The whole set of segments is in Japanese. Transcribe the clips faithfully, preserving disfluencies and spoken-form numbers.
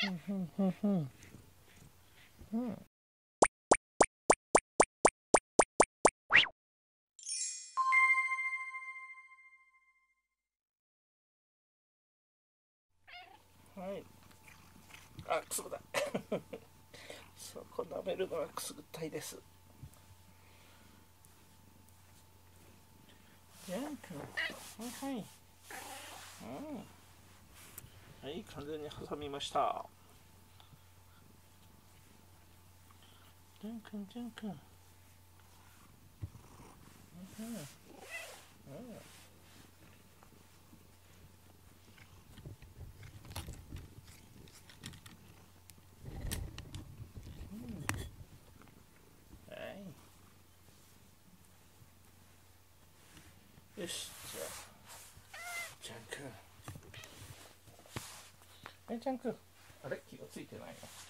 んふんふん。うん。はい。あ、くすぐったい。そこ舐めるのはくすぐったいです。ジャン君。はいはい。うん。はい、完全に挟みました。ジャン君、ジャン君。うん。うん。はい。よし、じゃあ、ジャン君。はい、ジャン君。あれ、気がついてない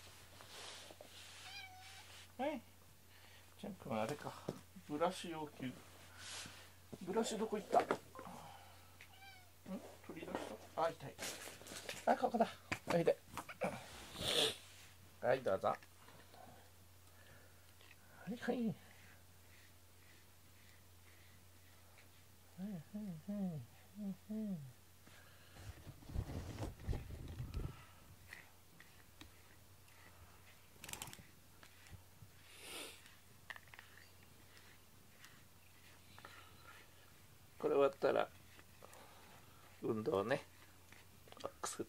の。はい。ジャン君はあれか。ブラシ要求。ブラシどこ行った？ん？取り出した？あ、痛い。あ、ここだ。おいで。はい、どうぞ。はいはい。はいはいはいはいはい。これ終わったら運動ね。あ、くすぐって。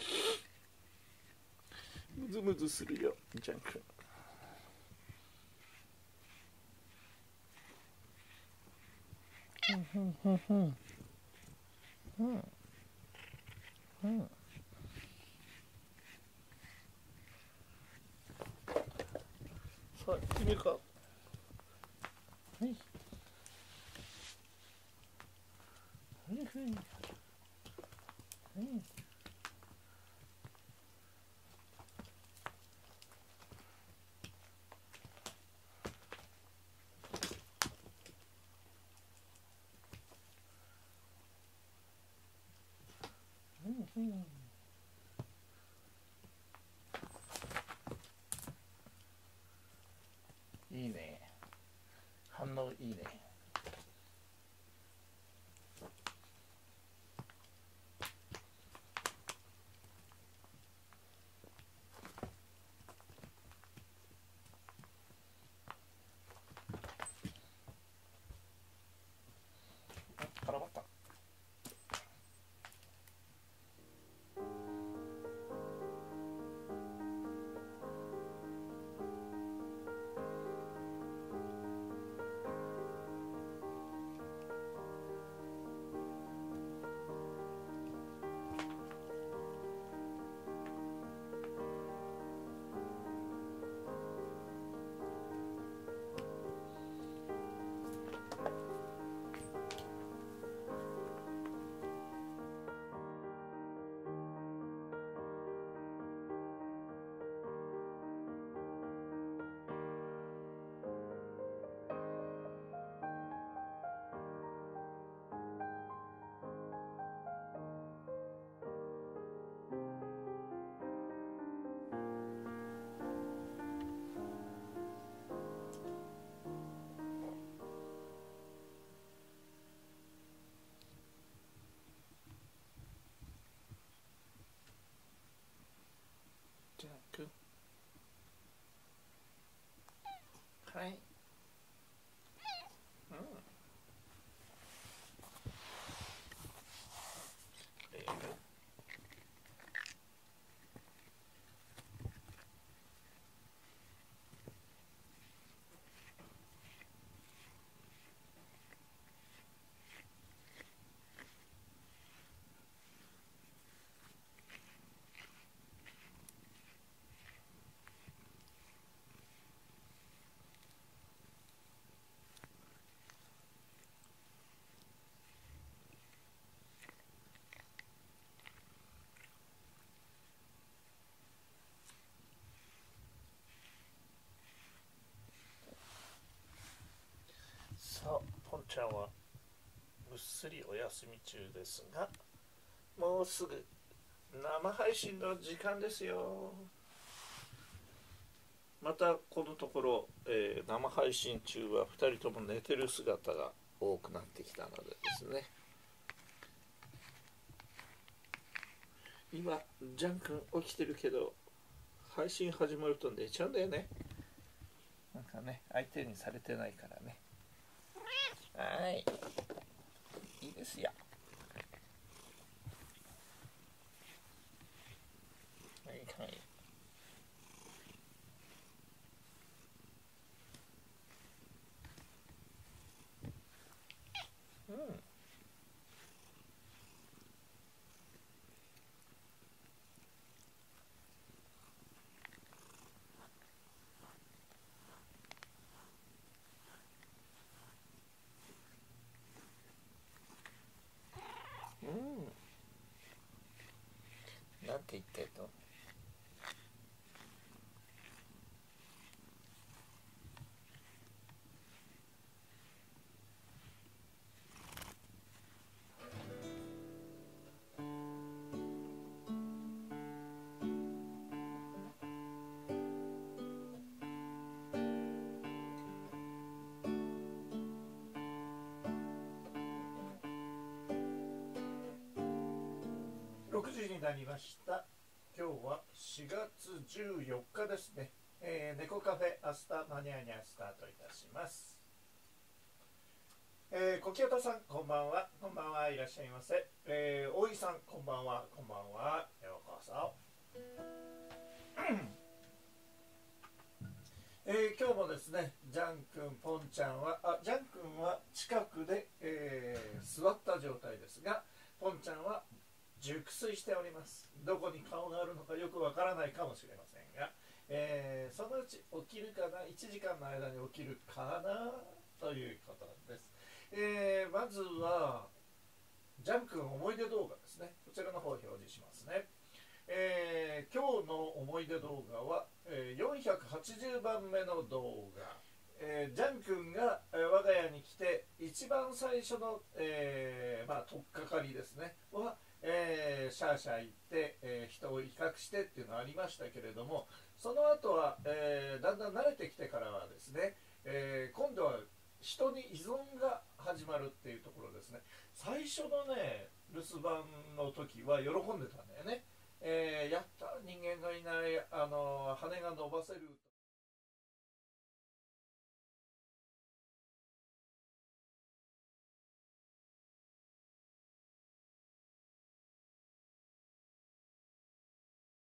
ムズムズするよ、ジャン君。ふんふんふんふん。うん。さあ、行ってみるか。はい。はいはい。はい。うんうん。いいね。反応いいね。絡まった。ジャン君。はい。うん。えーさあ、ポンちゃんはぐっすりお休み中ですが、もうすぐ生配信の時間ですよ。またこのところ、えー、生配信中はふたりとも寝てる姿が多くなってきたのでですね、今ジャン君起きてるけど配信始まると寝ちゃうんだよね。なんかね、相手にされてないからね。はい、いいですよ。はいはい。うん。うん。なんて言ってんの？ろくじになりました。今日はしがつじゅうよっかですね。えー、猫カフェアスタマニアニャスタートいたします。えー、小清田さんこんばんは。こんばんはいらっしゃいませ。えー、大井さんこんばんは。こんばんは。ようこそ。えー、今日もですね、ジャン君、ポンちゃんは、あ、ジャン君は近くで、えー、座った状態ですが、ポンちゃんは熟睡しております。どこに顔があるのかよくわからないかもしれませんが、えー、そのうち起きるかな、いちじかんの間に起きるかなということです。えー、まずは、ジャン君思い出動画ですね。こちらの方を表示しますね。えー、今日の思い出動画は、えー、よんひゃくはちじゅうばんめの動画、えー、ジャン君が、えー、我が家に来て一番最初の、えーまあ、取っかかりですねは、えー、シャーシャー行って、えー、人を威嚇してっていうのがありましたけれども、その後は、えー、だんだん慣れてきてからはですね、えー、今度は人に依存が始まるっていうところですね。最初のね留守番の時は喜んでたんだよね。えー、やった人間がいない、あの羽が伸ばせる。